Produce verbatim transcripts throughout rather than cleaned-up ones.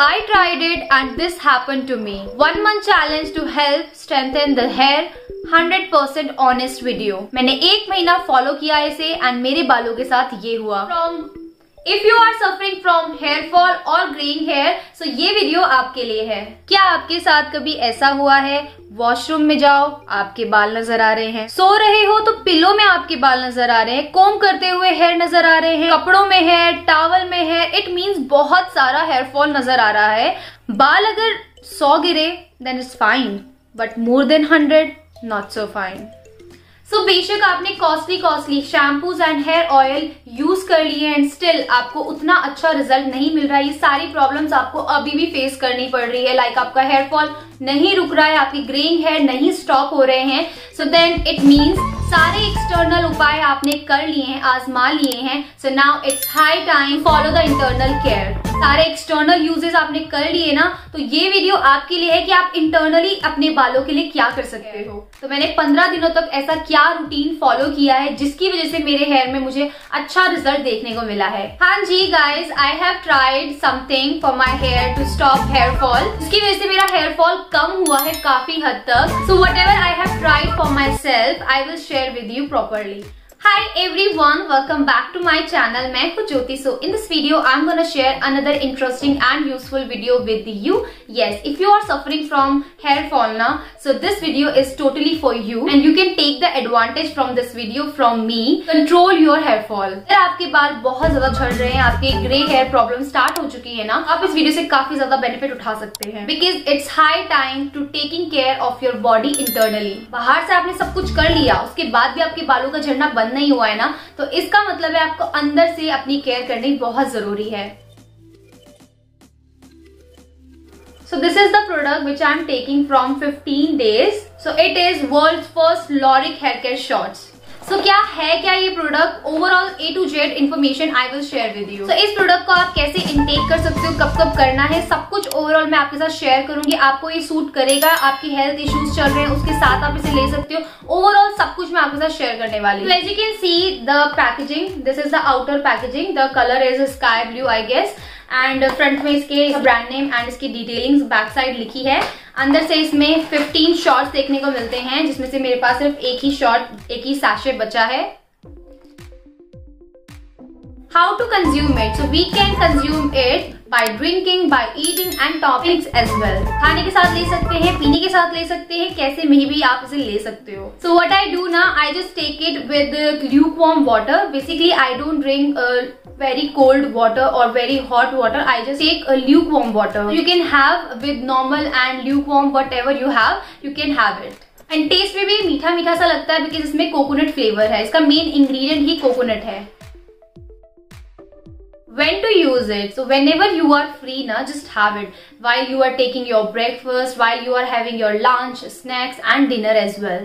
I tried it and this happened to me. One month challenge to help strengthen the hair. Hundred percent honest video. मैंने एक महीना follow किया इसे and मेरे बालों के साथ ये हुआ। From if you are suffering from hair fall और ग्रेइंग हेयर, सो ये वीडियो आपके लिए है। क्या आपके साथ कभी ऐसा हुआ है, वॉशरूम में जाओ आपके बाल नजर आ रहे हैं, सो रहे हो तो पिलो में आपके बाल नजर आ रहे हैं, कोम करते हुए हेयर नजर आ रहे हैं, कपड़ों में है, टॉवल में है, इट मीन्स बहुत सारा हेयर फॉल नजर आ रहा है। बाल अगर सौ गिरे then it's fine, but more than hundred not so fine. So बेशक आपने costly costly shampoos and hair oil use कर लिए एंड स्टिल आपको उतना अच्छा रिजल्ट नहीं मिल रहा है। ये सारी प्रॉब्लम्स आपको अभी भी फेस करनी पड़ रही है। लाइक like आपका हेयर फॉल नहीं रुक रहा है, आपकी ग्रेइंग हेयर नहीं स्टॉप हो रहे हैं, सो देन इट मीन्स सारे एक्सटर्नल उपाय आपने कर लिए हैं, आजमा लिए हैं। So now it's high time follow the internal care. सारे एक्सटर्नल यूजेस आपने कर लिए ना, तो ये वीडियो आपके लिए है कि आप इंटरनली अपने बालों के लिए क्या कर सकते हो। तो मैंने पंद्रह दिनों तक ऐसा क्या रूटीन फॉलो किया है जिसकी वजह से मेरे हेयर में मुझे अच्छा रिजल्ट देखने को मिला है। हाँ जी guys, I have tried something for my hair to stop hair fall, जिसकी वजह से मेरा हेयर फॉल कम हुआ है काफी हद तक। So whatever I have tried for myself I will share with you properly. Hi everyone, welcome back to my channel. मैं हूँ ज्योति। So in this video I'm gonna share another interesting and useful video with you. Yes, if you are suffering from hair fall now, so this video is totally for you and you can take the advantage from this video from me. Control your hair fall. अगर आपके बाल बहुत ज्यादा झड़ रहे हैं, आपके grey hair problem start हो चुकी है ना, आप इस वीडियो से काफी ज्यादा बेनिफिट उठा सकते हैं। Because it's high time to taking care of your body internally. बाहर से आपने सब कुछ कर लिया, उसके बाद भी आपके बालों का झड़ना बंद नहीं हुआ है ना, तो इसका मतलब है आपको अंदर से अपनी केयर करनी बहुत जरूरी है। So this is the product which I am taking from fifteen days. So it is world's first Loric hair care shots. So so, क्या है क्या ये product? Overall A to Z information I will share with you. तो इस product को आप कैसे intake कर सकते हो, कब कब करना है, सब कुछ ओवरऑल मैं आपके साथ शेयर करूंगी। आपको ये सूट करेगा, आपकी हेल्थ इश्यूज चल रहे हैं उसके साथ आप इसे ले सकते हो। ओवरऑल सब कुछ मैं आपके साथ शेयर करने वाली हूँ। As you can see the packaging, this is the outer packaging, the colour is sky blue I guess, and front में इसके ब्रांड नेम एंड इसकी डिटेलिंग्स बैक साइड लिखी है। अंदर से इसमें फिफ्टीन शॉट्स देखने को मिलते हैं, जिसमें से मेरे पास सिर्फ एक ही शॉट, एक ही सैशे बचा है। How to consume it? So we can consume it by drinking, by eating and toppings as well. खाने के साथ ले सकते हैं, पीने के साथ ले सकते हैं, कैसे में भी आप इसे ले सकते हो। So what I do now, I just take it with lukewarm water. Basically, I don't drink uh, very cold water or very hot water. I just take a lukewarm water. You can have with normal and lukewarm, whatever you have, you can have it. And taste में भी मीठा मीठा सा लगता है because इसमें coconut flavour है। इसका मेन इंग्रेडिएंट ही कोकोनट है। When to use it? So whenever you are free na, just have it while you are taking your breakfast, while you are having your lunch, snacks and dinner as well.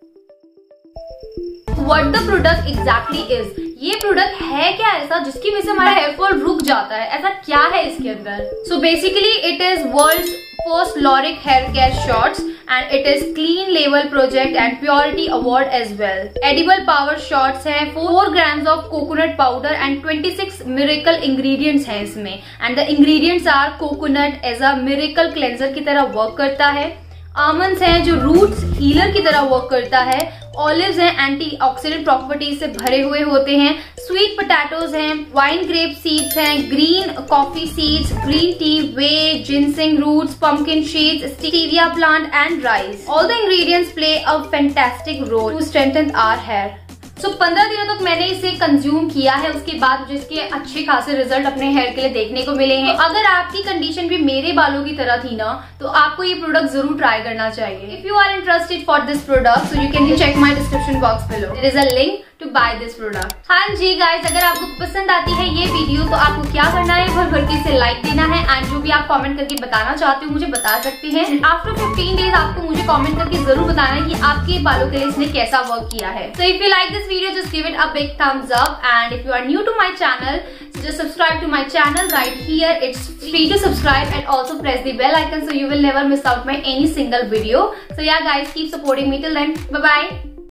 What the product exactly is? ये product है क्या ऐसा जिसकी वजह से हमारा hair fall रुक जाता है? ऐसा क्या है इसके अंदर? So basically it is world's first Loric hair care shots and it is clean label project and purity award as well. Edible power shots हैं, four grams of coconut powder and twenty-six miracle ingredients हैं इसमें, and the ingredients are coconut as a miracle cleanser की तरह work करता है, almonds हैं जो roots healer की तरह वर्क करता है, ऑलिव्स हैं एंटीऑक्सीडेंट प्रॉपर्टीज से भरे हुए होते हैं, स्वीट पोटैटोज हैं, वाइन ग्रेप सीड्स हैं, green coffee seeds, green tea, whey, ginseng roots, pumpkin seeds, stevia plant and rice. All the ingredients play a fantastic role to strengthen our hair. So पंद्रह दिनों तक मैंने इसे consume किया है, उसके बाद मुझे इसके अच्छे खासे रिजल्ट अपने हेयर के लिए देखने को मिले हैं। तो अगर आपकी कंडीशन भी मेरे बालों की तरह थी ना, तो आपको ये प्रोडक्ट जरूर ट्राई करना चाहिए। If you are interested for this product, so you can check my description box below, there is a link to buy this product. हाँ जी गाइज, अगर आपको पसंद आती है ये वीडियो तो आपको क्या करना है, भर भर के इसे लाइक देना है एंड जो भी आप कमेंट करके बताना चाहते हो मुझे बता सकते हैं। आफ्टर फिफ्टीन डेज आपको मुझे कमेंट करके जरूर बताना है कि आपके बालों के लिए इसने कैसा वर्क किया है। So if you like this video just give it a big thumbs up and if you are new to my channel just subscribe to my channel right here. It's free to subscribe and also press the bell icon so you will never miss out my any single video. So yeah guys, keep supporting me till then. Bye bye.